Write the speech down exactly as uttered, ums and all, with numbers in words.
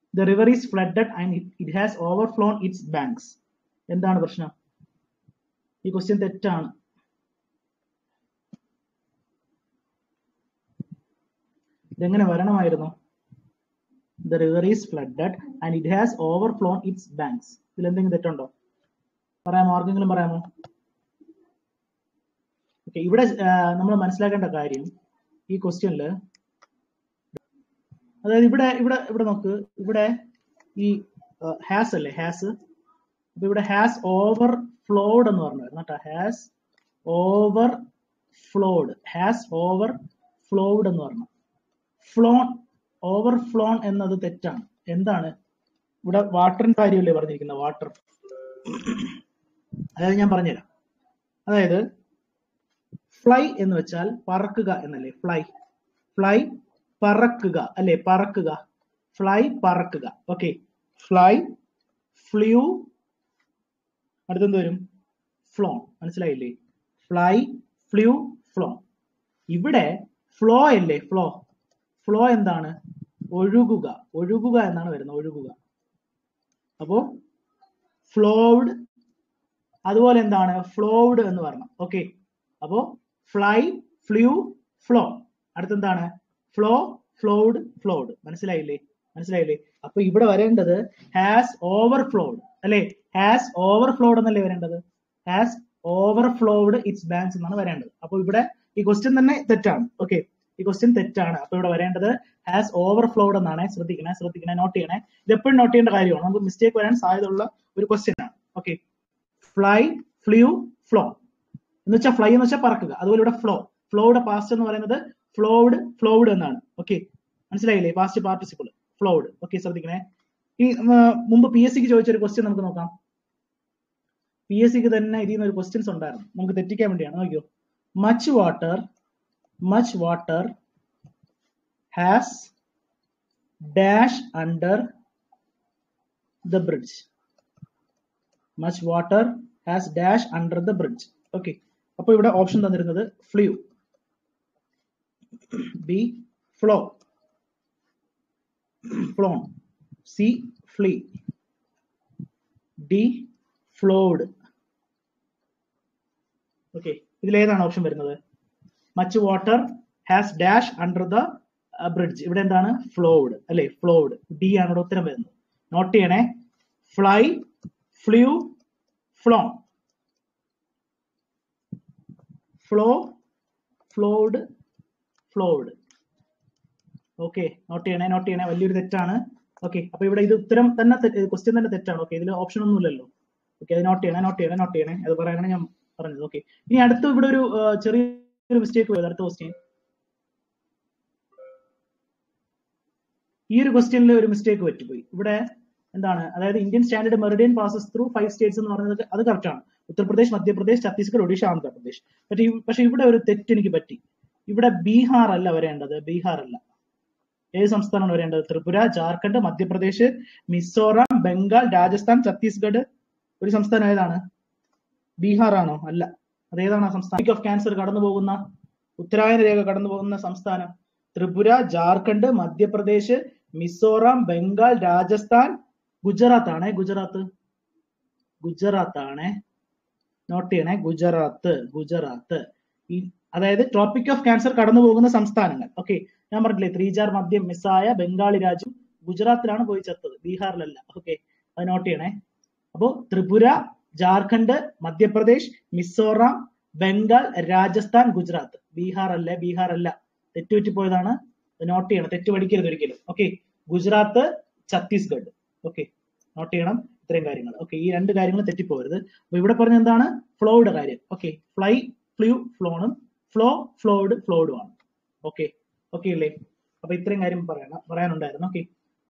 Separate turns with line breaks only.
The river is flooded and it, it has overflown its banks. എന്താണ് പ്രശ്നം? ഈ question തെറ്റാണ്. ഇതെങ്ങനെ വരണമായിരുന്നു? The river is flooded and it has overflown its banks. ഇതിൽ എന്തെങ്കിലും തെറ്റുണ്ടോ? പറയാമോ? ആർക്കെങ്കിലും പറയാമോ? ഓക്കെ, ഇവിടെ നമ്മൾ മനസ്സിലാക്കേണ്ട കാര്യം ഈ ക്വസ്റ്റ്യനിൽ, അതായത് ഇവിടെ ഇവിടെ ഇവിടെ നോക്ക്, ഇവിടെ ഈ ഹാസ് അല്ലേ, ഹാസ്. അപ്പൊ ഇവിടെ ഹാസ് ഓവർ ഫ്ലോഡ് എന്ന് പറഞ്ഞായിരുന്നു കേട്ടോ. Has overflowed, has overflowed എന്ന് പറഞ്ഞു. ഫ്ലോൺ, ഓവർ ഫ്ലോൺ എന്നത് തെറ്റാണ്. എന്താണ് ഇവിടെ? വാട്ടറിന്റെ കാര്യമല്ലേ പറഞ്ഞിരിക്കുന്നത്, വാട്ടർ. അതായത് ഞാൻ പറഞ്ഞുതരാം. അതായത് ഫ്ലൈ എന്ന് വെച്ചാൽ പറക്കുക എന്നല്ലേ? ഫ്ലൈ, ഫ്ലൈ പറക്കുക അല്ലെ? പറക്കുക, ഫ്ലൈ പറക്കുക. ഓക്കെ, ഫ്ലൈ, ഫ്ലൂ, അടുത്തെന്ത് വരും? ഫ്ലോൺ. മനസ്സിലായില്ലേ? Fly, flew, flown. ഇവിടെ ഫ്ലോ അല്ലേ? ഫ്ലോ, ഫ്ലോ എന്താണ്? ഒഴുകുക, ഒഴുകുക എന്നാണ് വരുന്നത്, ഒഴുകുക. അപ്പോ ഫ്ലോഡ്, അതുപോലെ എന്താണ്? ഫ്ലോഡ് എന്ന് പറഞ്ഞു. ഓക്കെ, അപ്പോ ഫ്ലൈ, ഫ്ലൂ, ഫ്ലോ. അടുത്തെന്താണ്? Flow, flowed, flowed. മനസ്സിലായില്ലേ? മനസ്സിലായില്ലേ? അപ്പൊ ഇവിടെ വരേണ്ടത് ഹാസ് ഓവർഫ്ലോഡ് അല്ലെ? ഹാസ് ഓവർഫ്ലോഡ് എന്നല്ലേ വരേണ്ടത്? ഹാസ് ഓവർഫ്ലോഡ് ഇറ്റ്സ് ബാങ്ക്സ് എന്നാണ് വരേണ്ടത്. അപ്പൊ ഇവിടെ ഈ ക്വസ്റ്റ്യൻ തന്നെ തെറ്റാണ്. ഓക്കെ, ഈ ക്വസ്റ്റ്യൻ തെറ്റാണ്. അപ്പൊ ഇവിടെ വരേണ്ടത് ഹാസ് ഓവർഫ്ലോഡ് എന്നാണ്. ശ്രദ്ധിക്കണേ, ശ്രദ്ധിക്കണേ, നോട്ട് ചെയ്യണേ. ഇത് എപ്പോഴും നോട്ട് ചെയ്യേണ്ട കാര്യമാണ്. നമുക്ക് മിസ്റ്റേക്ക് വരാൻ സാധ്യതയുള്ള ഒരു ക്വസ്റ്റ്യൻ ആണ്. ഓക്കെ, ഫ്ലൈ, ഫ്ലൂ, ഫ്ലോ എന്ന് വെച്ചാൽ ഫ്ലൈ എന്ന് വെച്ചാൽ പറക്കുക. അതുപോലെ ഇവിടെ ഫ്ലോ, ഫ്ലോയുടെ പാസ്റ്റ് എന്ന് പറയുന്നത് ഫ്ലോഡ്, ഫ്ലോഡ് എന്നാണ്. ഓക്കെ, മനസ്സിലായില്ലേ? Past participle flowed. ഓക്കെ, ശ്രദ്ധിക്കണേ. ഈ മുമ്പ് പി എസ് സിക്ക് ചോദിച്ച ഒരു ക്വസ്റ്റ്യൻ നമുക്ക് നോക്കാം. പി എസ് സിക്ക് തന്നെ ഇതിൽ നിന്ന് ഒരു ക്വസ്റ്റ്യൻസ് ഉണ്ടായിരുന്നു, നമുക്ക് തെറ്റിക്കാൻ വേണ്ടിയാണ്. നോക്കിയോ, much water, much water has dash under the bridge. Much water has dash under the bridge. Okay, അപ്പൊ ഇവിടെ ഓപ്ഷൻ തന്നിരുന്നത് flew, B flow, flown, C flee, D flowed. Okay, ഇതിലേതാണ് ഓപ്ഷൻ വരുന്നത്? Much water has dash under the bridge. ഇവിടെ എന്താണ്? Flawed അല്ലെ? Flawed. D ആണ് ഇവിടെ ഉത്തരം വരുന്നത്. നോട്ട് ചെയ്യണേ. Fly, flew, flown, flow, flowed, flowed. Okay, note ചെയ്യണേ, നോട്ട് ചെയ്യണേ. വലിയൊരു തെറ്റാണ്. ഓക്കെ, അപ്പൊ ഇവിടെ ഇത് ഉത്തരം തന്നെ ക്വസ്റ്റ്യൻ തന്നെ തെറ്റാണ്. ഓക്കെ, ഇതിൽ ഓപ്ഷൻ ഒന്നും ഇല്ലല്ലോ. ഓക്കെ, അത് നോട്ട് ചെയ്യണേ, നോട്ട് ചെയ്യണേ, നോട്ട് ചെയ്യണേ. അത് പറയാനാണ് ഞാൻ പറഞ്ഞത്. ഓക്കെ, ഇനി അടുത്ത് ഇവിടെ ഒരു ചെറിയൊരു മിസ്റ്റേക്ക് വരുന്നത്. അടുത്ത ക്വസ്റ്റ്യൻ, ഈ ഒരു ക്വസ്റ്റ്യനിൽ ഒരു മിസ്റ്റേക്ക് പറ്റിപ്പോയി. ഇവിടെ എന്താണ്? അതായത് Indian standard meridian passes through five states എന്ന് പറയുന്നത് അത് കറക്റ്റ് ആണ്. ഉത്തർപ്രദേശ്, മധ്യപ്രദേശ്, ഛത്തീസ്ഗഡ്, ഒഡീഷ, ആന്ധ്രാപ്രദേശ്. പക്ഷേ പക്ഷെ ഇവിടെ ഒരു തെറ്റ് എനിക്ക് പറ്റി. ഇവിടെ ബീഹാർ അല്ല വരേണ്ടത്, ബീഹാർ അല്ല. ഏത് സംസ്ഥാനമാണ് വരേണ്ടത്? ത്രിപുര, ജാർഖണ്ഡ്, മധ്യപ്രദേശ്, മിസോറാം, ബംഗാൾ, രാജസ്ഥാൻ, ഛത്തീസ്ഗഡ്. ഒരു സംസ്ഥാനം ഏതാണ്? ബീഹാർ ആണോ? അല്ല. അതേതാണ് ആ സംസ്ഥാനം? ഓഫ് ക്യാൻസർ കടന്നു പോകുന്ന, ഉത്തരായന രേഖ കടന്നു പോകുന്ന സംസ്ഥാനം ത്രിപുര, ജാർഖണ്ഡ്, മധ്യപ്രദേശ്, മിസോറാം, ബംഗാൾ, രാജസ്ഥാൻ, ഗുജറാത്ത് ആണ്. ഗുജറാത്ത്, ഗുജറാത്ത് ആണ്. നോട്ട് ചെയ്യണേ, ഗുജറാത്ത്, ഗുജറാത്ത്. ഈ അതായത് ട്രോപ്പിക് ഓഫ് ക്യാൻസർ കടന്നു പോകുന്ന സംസ്ഥാനങ്ങൾ. ഓക്കെ, ഞാൻ പറഞ്ഞില്ലേ, ത്രീജാർ, മദ്യം, മിസായ, ബംഗാളി രാജ്യം ഗുജറാത്തിലാണ് പോയി ചത്തത്, ബീഹാറിലല്ല. ഓക്കെ, അത് നോട്ട് ചെയ്യണേ. അപ്പോ ത്രിപുര, ജാർഖണ്ഡ്, മധ്യപ്രദേശ്, മിസോറാം, ബംഗാൾ, രാജസ്ഥാൻ, ഗുജറാത്ത്. ബീഹാർ അല്ല, ബീഹാർ അല്ല. തെറ്റുപറ്റിപ്പോയതാണ്. നോട്ട് ചെയ്യണം, തെറ്റ് പഠിക്കരുത് ഒരിക്കലും. Okay, Gujarat, Chhattisgarh. Okay, note ചെയ്യണം ഇത്രയും കാര്യങ്ങൾ. ഓക്കെ, ഈ രണ്ട് കാര്യങ്ങൾ തെറ്റിപ്പോകരുത്. അപ്പൊ ഇവിടെ പറഞ്ഞ എന്താണ്? ഫ്ലോയുടെ കാര്യം. ഓക്കെ, ഫ്ലൈ, ഫ്ലൂ, ഫ്ലോണും ഫ്ലോ, ഫ്ലോഡ്, ഫ്ലോഡും ആണ്. ഓക്കെ, ഓക്കെ അല്ലേ? അപ്പൊ ഇത്രയും കാര്യം പറയണം പറയാനുണ്ടായിരുന്നു. ഓക്കെ.